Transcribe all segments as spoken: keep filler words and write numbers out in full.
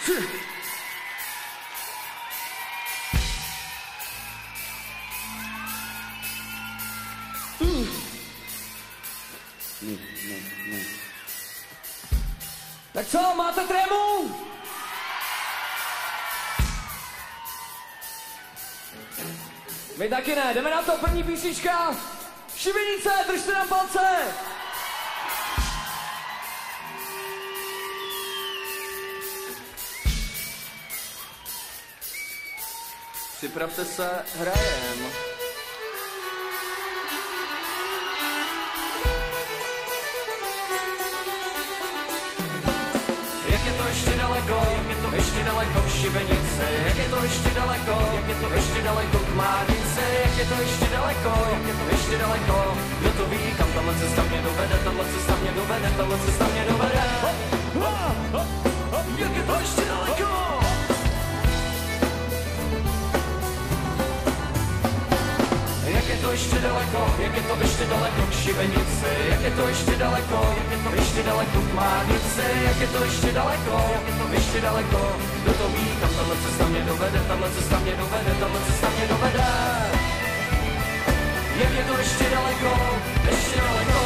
Ne, ne, ne. Tak co, máte trému? My taky ne, jdeme na to, první písnička. Šibenice, držte nám palce. Připravte se, hrajem. Jak je to ještě daleko, jak je to ještě daleko k Šibenici, jak je to ještě daleko, jak je to ještě daleko k Márnici, jak je to ještě daleko, jak je to ještě daleko, kdo to ví, kam tahle cesta mě dovede, tahle cesta mě dovede, tahle cesta mě dovede. Jak je to ještě daleko? Jak je to ještě daleko, jak je to ještě daleko k Šibenici, jak je to ještě daleko, jak je to ještě daleko k Márnici, jak je to ještě daleko, jak je to ještě daleko, kdo to ví, kam tahle cesta mě dovede, tahle cesta mě dovede, tahle cesta mě dovede. Jak je to ještě daleko, ještě daleko,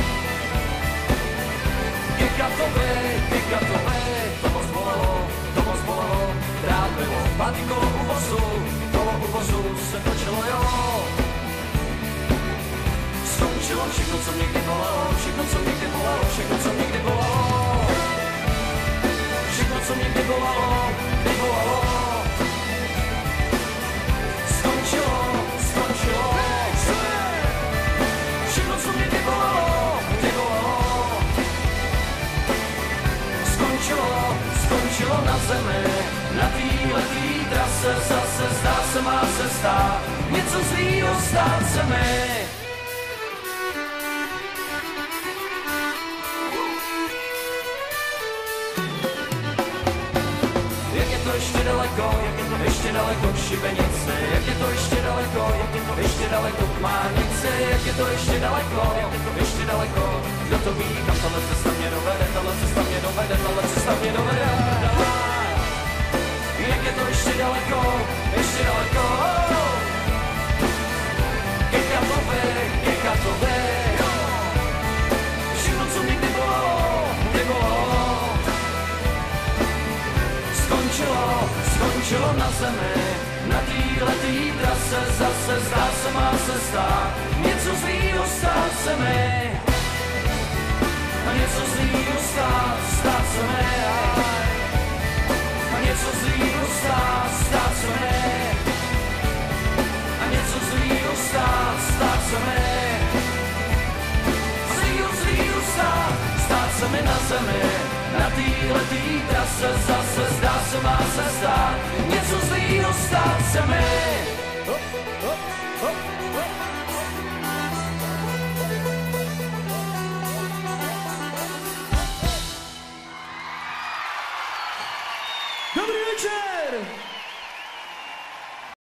ke Katovi, ke Katovi, to moc bolelo, to moc bolelo, trápilo, pátý kolo u vozu, kolo u vozu se točilo, jo. Skončilo všechno, co mě kdy volalo, všechno, co mě kdy volalo, všechno, co mě kdy volalo. Všechno, co mě kdy volalo, kdy volalo. Skončilo, skončilo. Všechno, co mě kdy volalo, kdy volalo. Skončilo, skončilo na zemi, na téhletý trase zase zdá se má se stát, něco zlýho stát se mi. Ještě daleko, jak je to ještě daleko k Šibenici, jak je to ještě daleko, jak je to ještě daleko k Márnici, jak je to ještě daleko, jak je to ještě daleko, kdo to ví, kam tahle cesta mě dovede, tahle cesta mě dovede, tahle cesta mě dovede. Jak je to ještě daleko, ještě daleko, ke Katovi, ke Katovi, všechno, co mě kdy volalo, kdy volalo. Skončilo, skončilo na zemi, na téhletý trase zase zdá se má se stát, něco zlýho stát.